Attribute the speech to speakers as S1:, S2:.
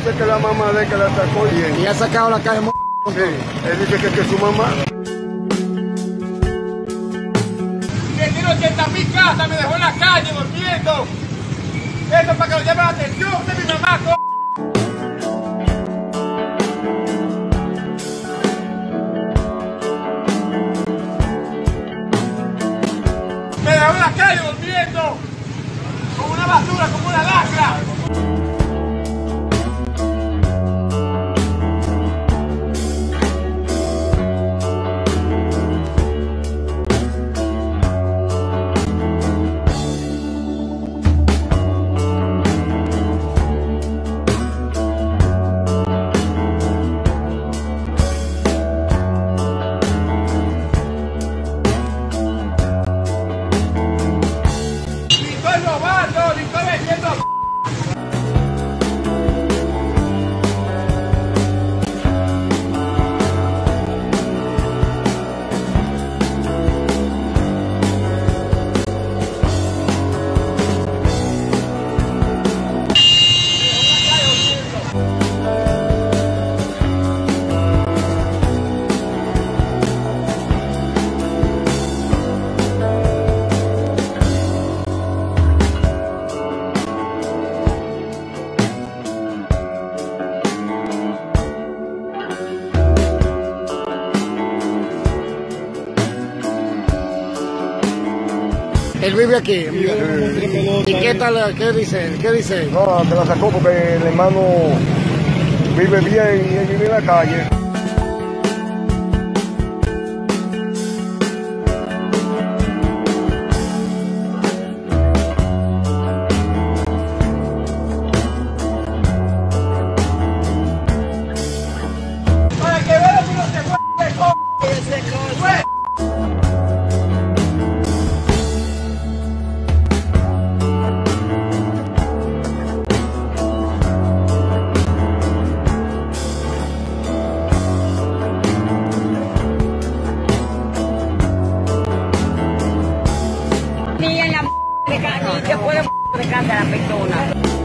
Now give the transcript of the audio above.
S1: dice que la mamá de que la sacó
S2: y ha sacado la calle.
S1: Sí, él dice que es su mamá.
S3: Que tiene 80.000 casas, me dejó en la calle durmiendo. Esto para que lo lleven la atención de mi mamá, me dejó en la calle durmiendo. Como una basura, como una lacra.
S2: Él vive aquí. ¿Y qué tal? ¿Qué dice? ¿Qué dice?
S1: No, que la sacó porque el hermano vive bien y él vive en la calle.
S3: Para que vean cómo se mueve ese coche.
S4: Ni en la de cada, ni se puede de casa la persona.